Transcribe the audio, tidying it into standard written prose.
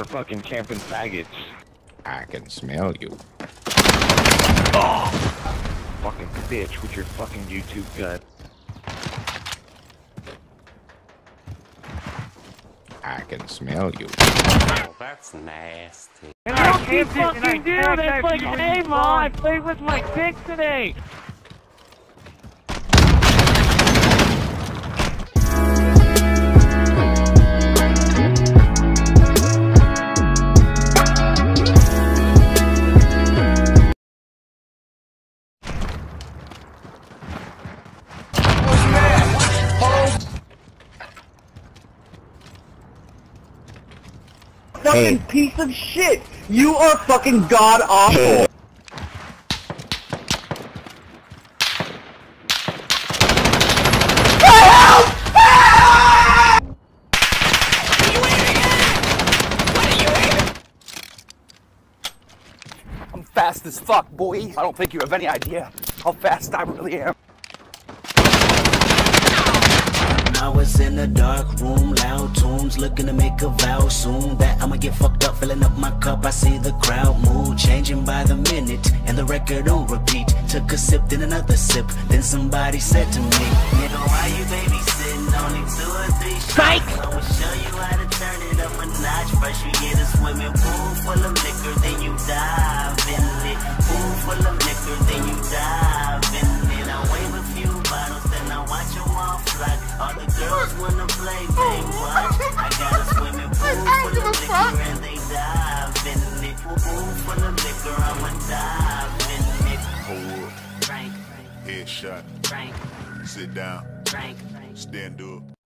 fucking camping faggots. I can smell you. Oh! Fucking bitch with your fucking YouTube gut. I can smell you. Oh, that's nasty. I can't fucking do this! Like, hey, Mom, I played with my dick today! Fucking piece of shit! You are fucking god awful! I'm fast as fuck, boy. I don't think you have any idea how fast I really am. I was in a dark room, loud tunes, looking to make a vow soon that I'ma get fucked up, filling up my cup. I see the crowd mood changing by the minute, and the record on repeat. Took a sip, then another sip, then somebody said to me, nigga, why you babysitting? Only 2 or 3 shots. I'ma show you how to turn it up a notch. First you get a swimming pool full of liquor, then you dive in it. Pool full of liquor, then you dive in it. I wave a few bottles, then I watch them all fly. All the girls wanna play, they watch. I got a swimming pool full of liquor and they dive in it. Pool full of liquor, I'ma dive in it. Hold up. Frank, Headshot. Frank, Sit down. Frank, Stand up.